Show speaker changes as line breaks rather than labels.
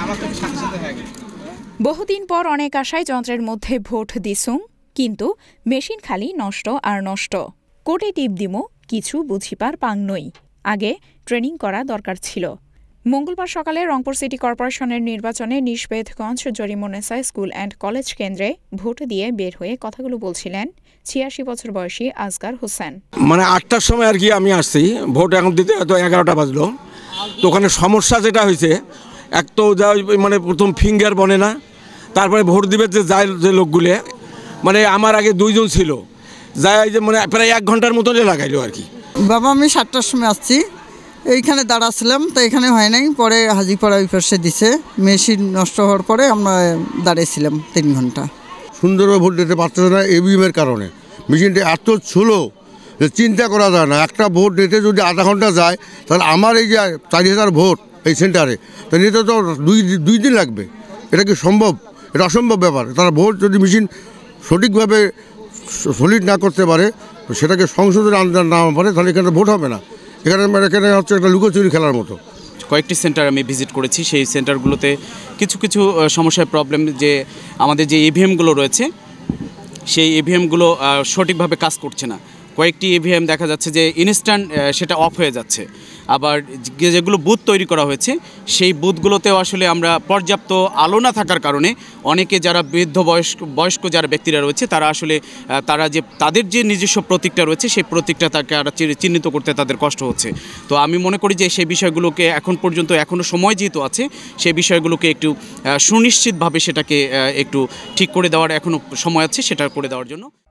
বহুদিন পর অনেক আশায় যন্ত্রের মধ্যে ভোট দিছুম, কিন্তু মেশিন খালি নষ্ট আর নষ্ট। কোটে টিপ দিমু কিছু বুঝিপার পাং নই। আগে ট্রেনিং করা দরকার ছিল। মঙ্গলবার সকালে রংপুর সিটি কর্পোরেশনের নির্বাচনে Nishbedganj Jorimunnesa school and college কেন্দ্রে ভোট দিয়ে বের হয়ে কথাগুলো বলছিলেন ৮৬ বছর বয়সী আসগার হোসেন।
মানে ৮টার সময় আর কি আমি আসছি, ভোট এখন দিতে হয়তো ১১টা বাজলো। তো ওখানে সমস্যা যেটা হয়েছে, এক তো মানে প্রথম ফিঙ্গার বনে না, তারপরে ভোট দিবে যে লোকগুলো, মানে আমার আগে 2 জন ছিল, যাই যে মানে প্রায় 1 ঘন্টার মতো লাগাইলো আর কি।
বাবা আমি 7টার সময় আসছি, এইখানে দাঁড়াছিলাম, তো এখানে হয় নাই, পরে হাজিপাড়া ওই পাশে দিছে। মেশিন নষ্ট হওয়ার পরে আমরা দাঁড়িয়েছিলাম 3 ঘন্টা।
সুন্দরভাবে ভোট দিতে পারতেছে না ইভিএমের কারণে। মেশিনটা এত স্লো যে চিন্তা করা যায় না। একটা ভোট দিতে যদি আধা ঘন্টা যায়, তাহলে আমার এই যে 4000 ভোট এই সেন্টারে, তাহলে এটা তো 2 দিন লাগবে। এটা কি সম্ভব? এটা অসম্ভব ব্যাপার। তারা ভোট যদি মেশিন সঠিকভাবে সলিড না করতে পারে, সেটাকে সংশোধনে আনতে না পারে, তাহলে এখানে ভোট হবে না। এখানে হচ্ছে একটা লুকোচুরি খেলার মতো।
কয়েকটি সেন্টার আমি ভিজিট করেছি। সেই সেন্টারগুলোতে কিছু সমস্যার প্রবলেম, যে আমাদের যে ইভিএমগুলো রয়েছে সেই ইভিএমগুলো সঠিকভাবে কাজ করছে না। কয়েকটি ইভিএম দেখা যাচ্ছে যে ইনস্ট্যান্ট সেটা অফ হয়ে যাচ্ছে। আবার যেগুলো বুথ তৈরি করা হয়েছে সেই বুথগুলোতেও আসলে আমরা পর্যাপ্ত আলো না থাকার কারণে অনেকে যারা বয়স্ক যারা ব্যক্তিরা রয়েছে তারা আসলে তাদের যে নিজস্ব প্রতীকটা রয়েছে সেই প্রতীকটা তাকে চিহ্নিত করতে তাদের কষ্ট হচ্ছে। তো আমি মনে করি যে সেই বিষয়গুলোকে এখন পর্যন্ত এখনও সময় যেহেতু আছে, সেই বিষয়গুলোকে একটু সুনিশ্চিতভাবে সেটাকে একটু ঠিক করে দেওয়ার এখনও সময় আছে, সেটা করে দেওয়ার জন্য।